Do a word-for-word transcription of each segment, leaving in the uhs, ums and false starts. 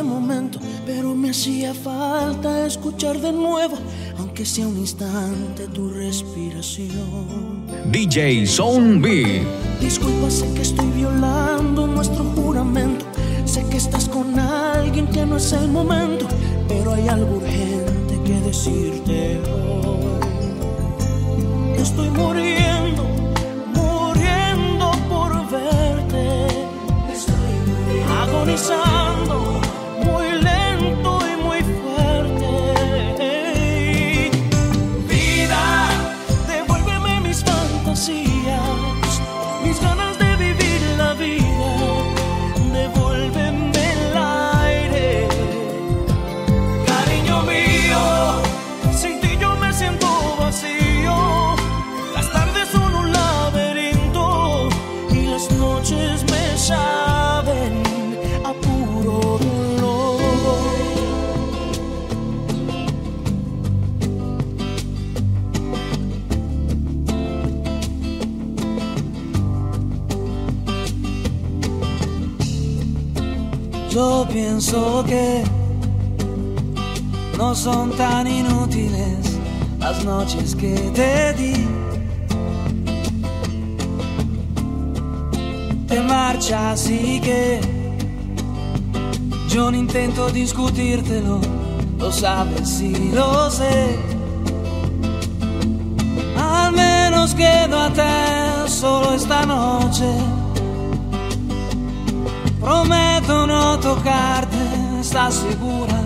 momento, pero me hacía falta escuchar de nuevo, aunque sea un instante, tu respiración. D J Zombie. Disculpa, sé que estoy violando nuestro juramento. Sé que estás con alguien que no es el momento, pero hay algo urgente que decirte hoy. Estoy muriendo, muriendo por verte. Estoy muriendo, agonizando, muy lento y muy fuerte. Vida, devuélveme mis fantasías, mis ganas de vivir la vida. Devuélveme el aire, cariño mío. Sin ti yo me siento vacío. Las tardes son un laberinto y las noches me saben a puro dolor. Yo pienso que no son tan inútiles las noches que te di. Te marchas y que yo no intento discutírtelo, lo sabes y lo sé. Al menos quedo a te solo esta noche. Prometo no tocarte, ¿estás segura?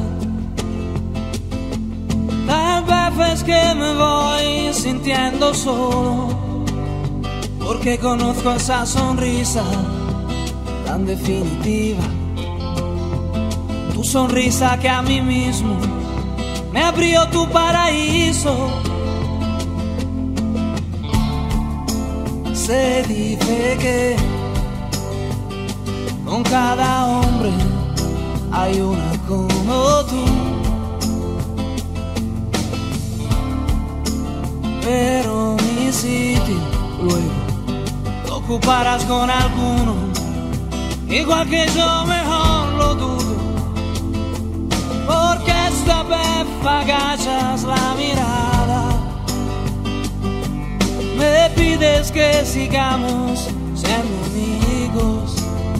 Tal vez es que me voy sintiendo solo, porque conozco esa sonrisa tan definitiva. Tu sonrisa que a mí mismo me abrió tu paraíso. Se dice que con cada hombre hay una como tú, pero mi sitio luego lo ocuparás con alguno, igual que yo, mejor lo dudo, porque esta vez agachas la mirada, me pides que sigamos siendo amigos.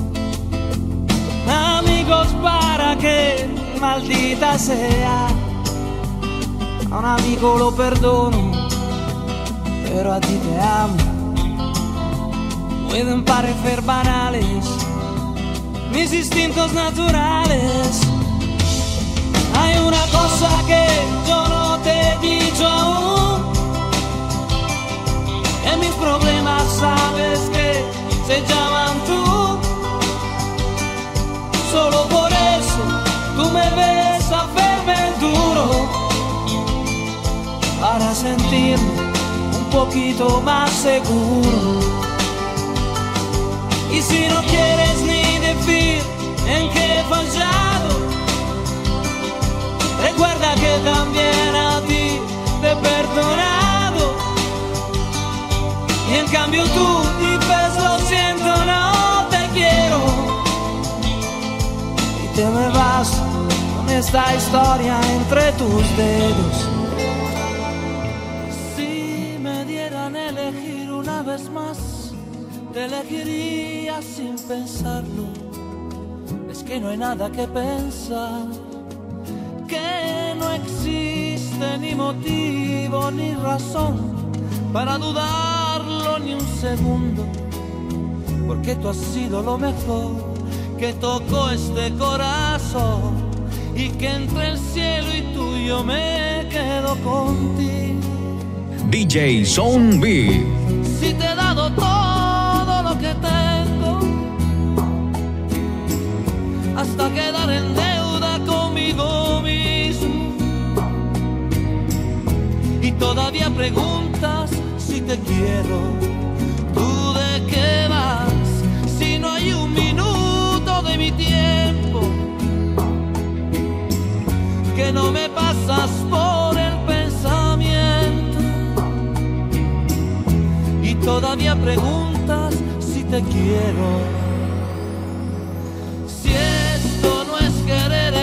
Amigos para que, maldita sea, a un amigo lo perdono, pero a ti te amo. Pueden parecer banales mis instintos naturales. Hay una cosa que yo no te he dicho aún, que mis problemas sabes que se llaman tú. Solo por eso tú me ves hacerme duro, para sentirme un poquito más seguro. Y si no quieres ni decir en qué he fallado, recuerda que también a ti te he perdonado. Y en cambio tú dices lo siento, no te quiero. Te me vas con esta historia entre tus dedos. Si me dieran elegir una vez más, te elegiría sin pensarlo. Es que no hay nada que pensar, que no existe ni motivo ni razón para dudarlo ni un segundo, porque tú has sido lo mejor que tocó este corazón, y que entre el cielo y tú yo me quedo contigo. D J Zombie. Si te he dado todo lo que tengo, hasta quedar en deuda conmigo mismo, y todavía preguntas si te quiero, ¿tú de qué vas? Si no hay un minuto de mi tiempo que no me pasas por el pensamiento, y todavía preguntas si te quiero. Si esto no es querer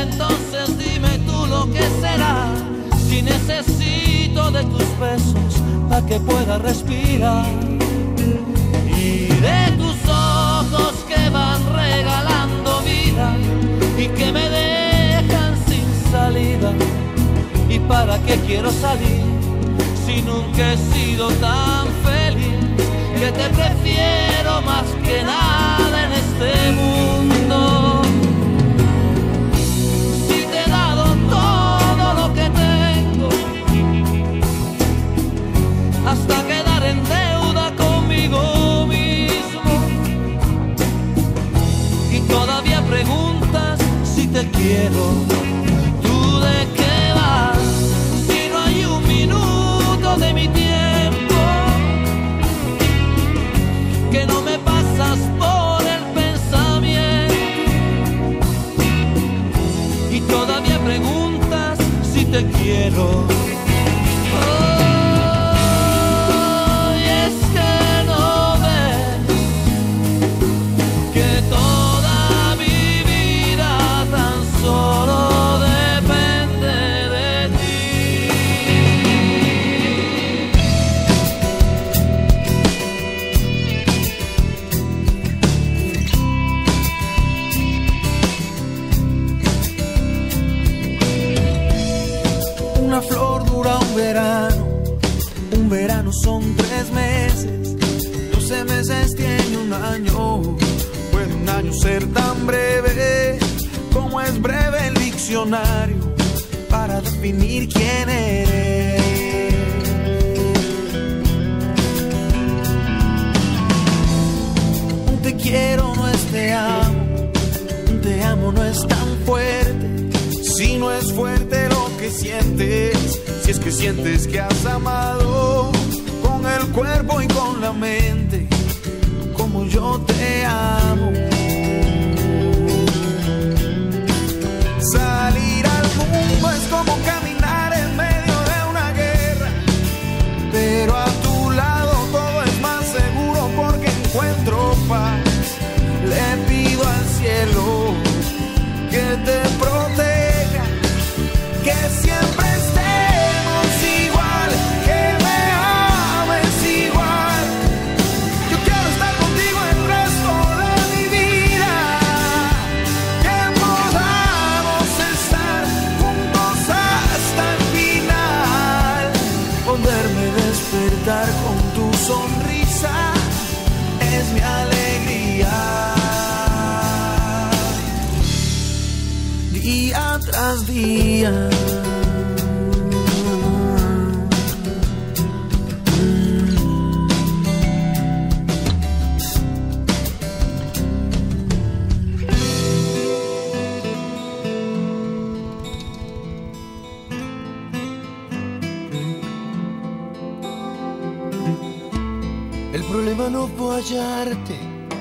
de tus besos para que pueda respirar, y de tus ojos que van regalando vida y que me dejan sin salida. ¿Y para qué quiero salir si nunca he sido tan feliz? Que te prefiero más que nada en este mundo. Si te he dado todo lo que tengo, hasta quedar en deuda conmigo mismo, y todavía preguntas si te quiero. ¿Tú de qué vas si no hay un minuto de mi tiempo que no me pasas por el pensamiento? Y todavía preguntas si te quiero. Oh, y es que no ves que toda mi vida tan solo depende de ti. Una flor dura un verano, un verano son tres meses, doce meses tiene un año. Puede un año ser tan breve como es breve el diccionario para definir quién eres. Un te quiero no es te amo, un te amo no es tan fuerte. Si no es fuerte lo que sientes, si es que sientes que has amado con el cuerpo y con la mente, como yo te amo. Salir al mundo es como caminar en medio de una guerra, pero a tu lado todo es más seguro porque encuentro paz. Le pido al cielo que te proteja, que siempre estemos igual, que me ames igual. Yo quiero estar contigo el resto de mi vida, que podamos estar juntos hasta el final. Poderme despertar con tu sonrisa es mi alegría. Día tras día. El problema no fue hallarte,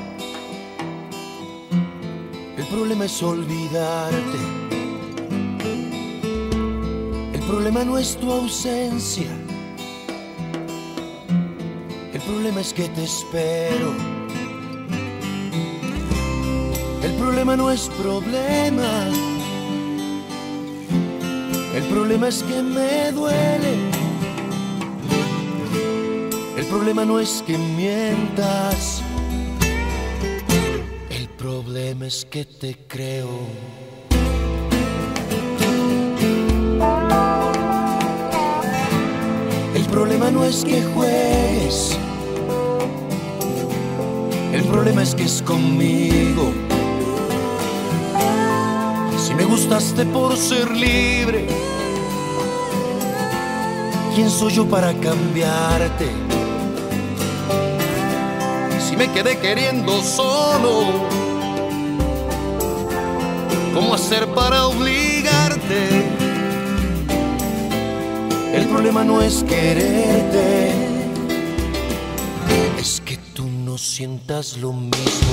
el problema es olvidarte. El problema no es tu ausencia, el problema es que te espero. El problema no es problema, el problema es que me duele. El problema no es que mientas, el problema es que te creo. El problema no es que juegues, el problema es que es conmigo. Si me gustaste por ser libre, ¿quién soy yo para cambiarte? Si me quedé queriendo solo, ¿cómo hacer para obligarte? El problema no es quererte, es que tú no sientas lo mismo.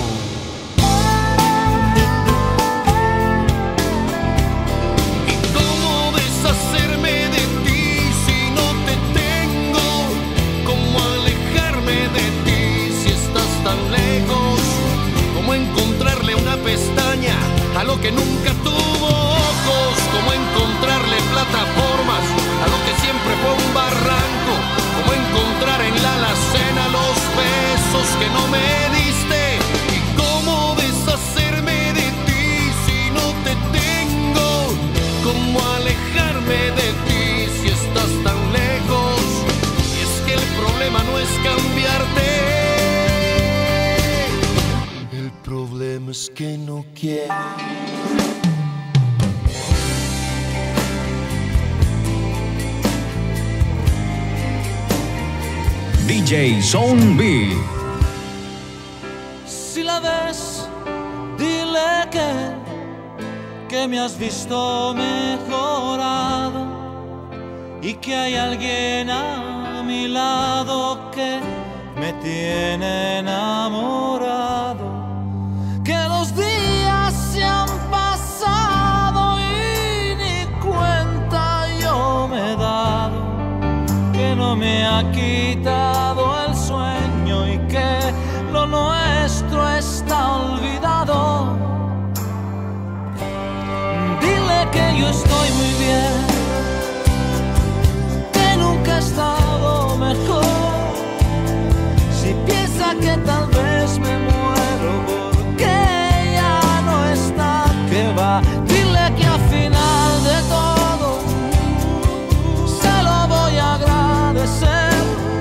¿Y cómo deshacerme de ti si no te tengo? ¿Cómo alejarme de ti si estás tan lejos? ¿Cómo encontrarle una pestaña a lo que nunca tuvo ojos? ¿Cómo encontrarle plataformas a lo que siempre fue un barranco? me diste. ¿Y cómo deshacerme de ti si no te tengo? ¿Cómo alejarme de ti si estás tan lejos? Y es que el problema no es cambiarte, el problema es que no quiero. D J Zone B. Si la ves, dile que, que me has visto mejorado y que hay alguien a mi lado que me tiene enamorado. Que los días se han pasado y ni cuenta yo me he dado, que no me ha quitado el sueño y que lo nuestro está olvidado. Dile que yo estoy muy bien, que nunca he estado mejor. Si piensa que tal vez me muero porque ya no está, que va. Dile que al final de todo se lo voy a agradecer,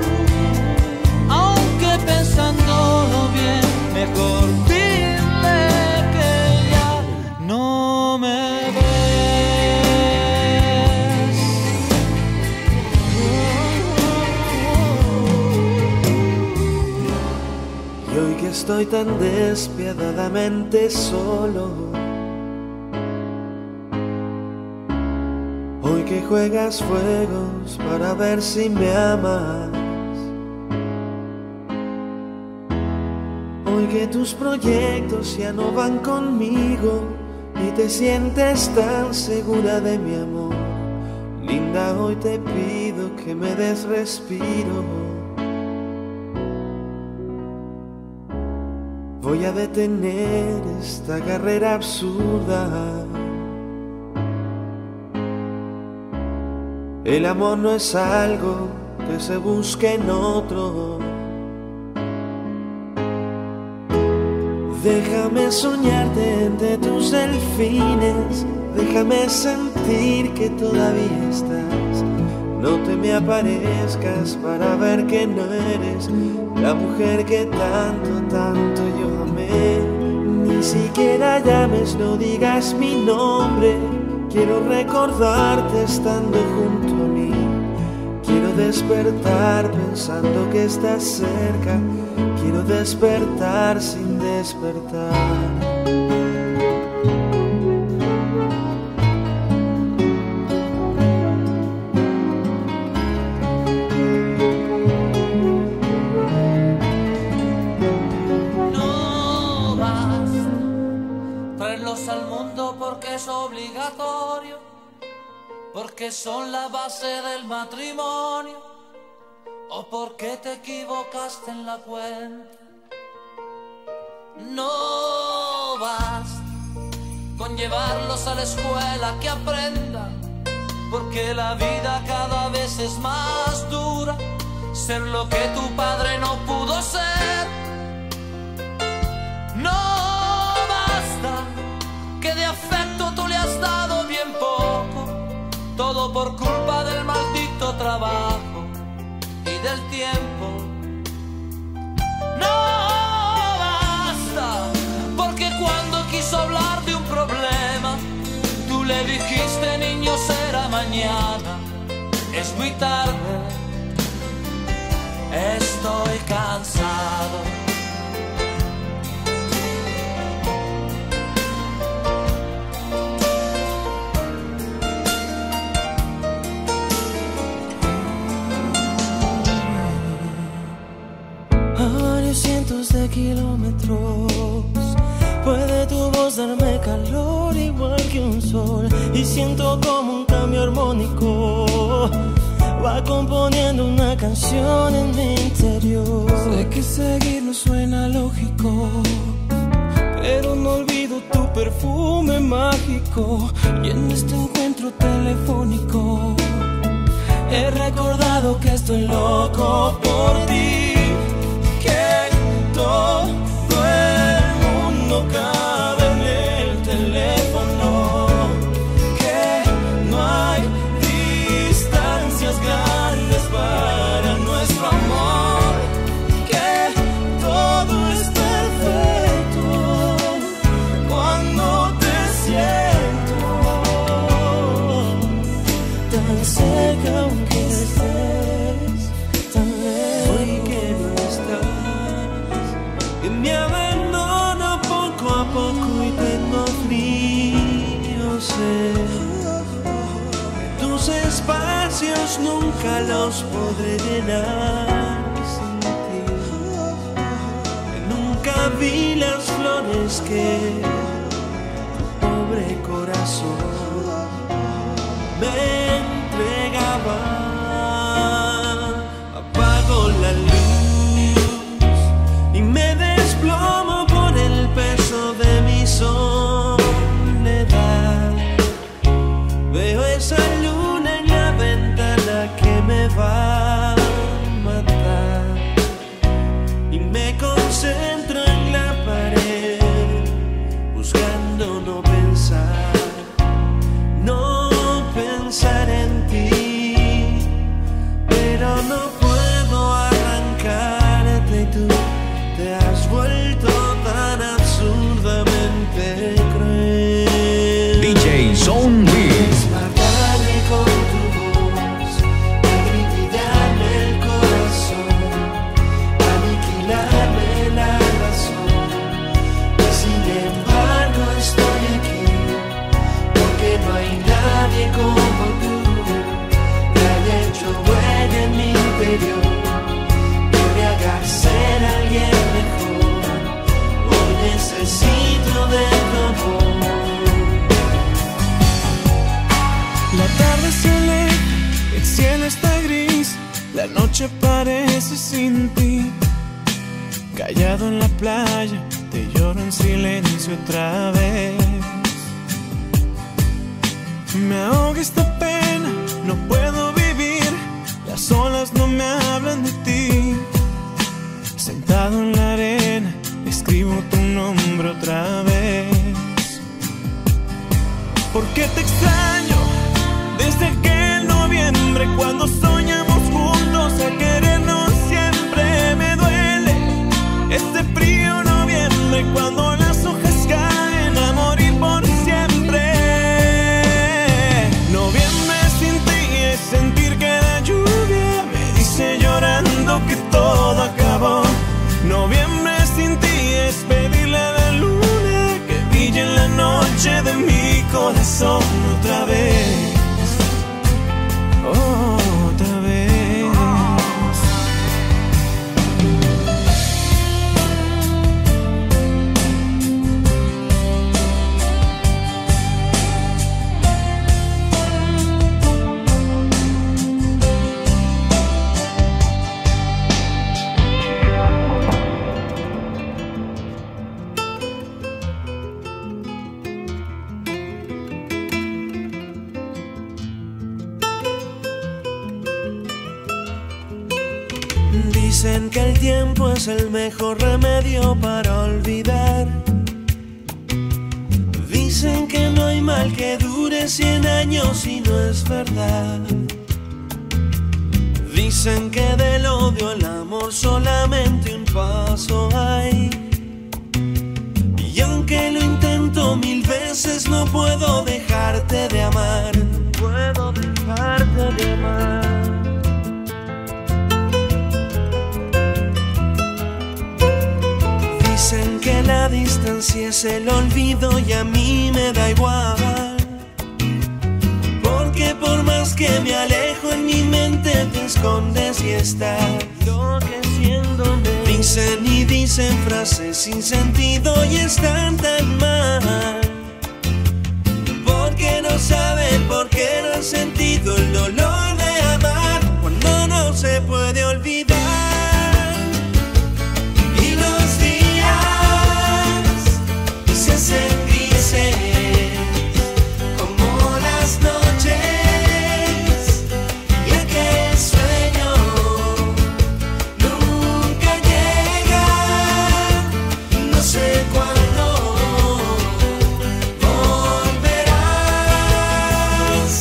aunque pensándolo bien, mejor dile que ya no me ves. Y hoy que estoy tan despiadadamente solo, hoy que juegas fuegos para ver si me amas, hoy que tus proyectos ya no van conmigo y te sientes tan segura de mi amor, linda, hoy te pido que me des respiro. Voy a detener esta carrera absurda. El amor no es algo que se busque en otro. Déjame soñarte entre tus delfines, déjame sentir que todavía estás. No te me aparezcas para ver que no eres la mujer que tanto, tanto yo amé. Ni siquiera llames, no digas mi nombre. Quiero recordarte estando junto a mí. Quiero despertar pensando que estás cerca. Quiero despertar sin despertar. Al mundo porque es obligatorio, porque son la base del matrimonio, o porque te equivocaste en la cuenta. No basta con llevarlos a la escuela que aprendan, porque la vida cada vez es más dura, ser lo que tu padre no pudo ser. No basta que de afecto tú le has dado bien poco, todo por culpa del maldito trabajo y del tiempo. No basta, porque cuando quiso hablar de un problema, tú le dijiste, niño, será mañana. Es muy tarde, estoy cansado. Cientos de kilómetros puede tu voz darme calor igual que un sol, y siento como un cambio armónico va componiendo una canción en mi interior. Sé que seguirlo suena lógico, pero no olvido tu perfume mágico, y en este encuentro telefónico he recordado que estoy loco por ti. Que todo espacios nunca los podré llenar sin ti. Nunca vi las flores que tu pobre corazón me entregaba. Apago la luz y me desplomo por el peso de mi soledad. Veo esa luna en la ventana que me va a matar y me concentro en la pared buscando no pensar, no pensar en ti, pero no puedo arrancarte y tú te has vuelto tan absurdamente cruel. D J Zone Beat. Matarme con tu voz, agribillarme el corazón, aniquilarme la razón. Y sin embargo estoy aquí, porque no hay nadie como tú, que haya hecho huella en mi interior, que me haga ser alguien mejor. Hoy necesito de tu amor. La tarde se aleja, el cielo está gris, la noche parece sin ti. Callado en la playa, te lloro en silencio otra vez. Me ahoga esta pena, no puedo vivir, las olas no me hablan de ti. Sentado en la arena, escribo tu nombre otra vez. ¿Por qué te extraño? Desde aquel noviembre cuando soñamos juntos a querernos siempre, me duele este frío noviembre cuando las hojas caen a morir por siempre. Noviembre sin ti es sentir que la lluvia me dice llorando que todo acabó. Noviembre sin ti es pedirle a la luna que brille en la noche de mi corazón otra vez. Otra vez. Dicen que el tiempo es el mejor remedio para olvidar. Dicen que no hay mal que dure cien años y no es verdad. Dicen que del odio al amor solamente un paso hay. Y aunque lo intento mil veces no puedo dejarte de amar. No puedo dejarte de amar. Dicen que la distancia es el olvido y a mí me da igual, porque por más que me alejo en mi mente te escondes y estás enloqueciéndome. Dicen y dicen frases sin sentido y están tan mal, porque no saben, porque no han sentido el dolor de amar cuando no se puede olvidar. Y los días se hacen grises como las noches, y aquel sueño nunca llega. No sé cuándo volverás.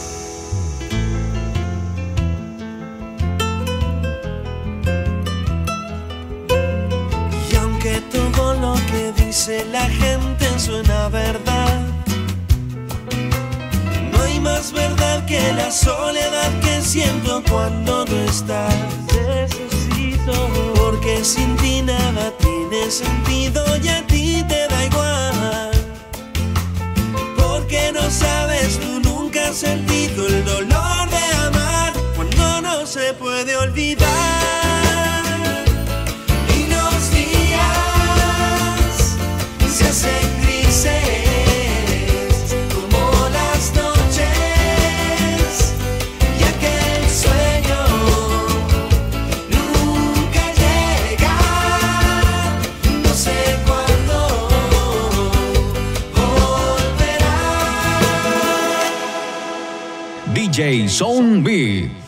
Y aunque todo lo que dice la gente suena verdad, no hay más verdad que la soledad que siento cuando no estás. Necesito, porque sin ti nada tiene sentido y a ti te da igual, porque no sabes, tú nunca has sentido el dolor olvidar. Y los días se hacen grises como las noches, y aquel sueño nunca llega. No sé cuándo volverá. D J Zone B.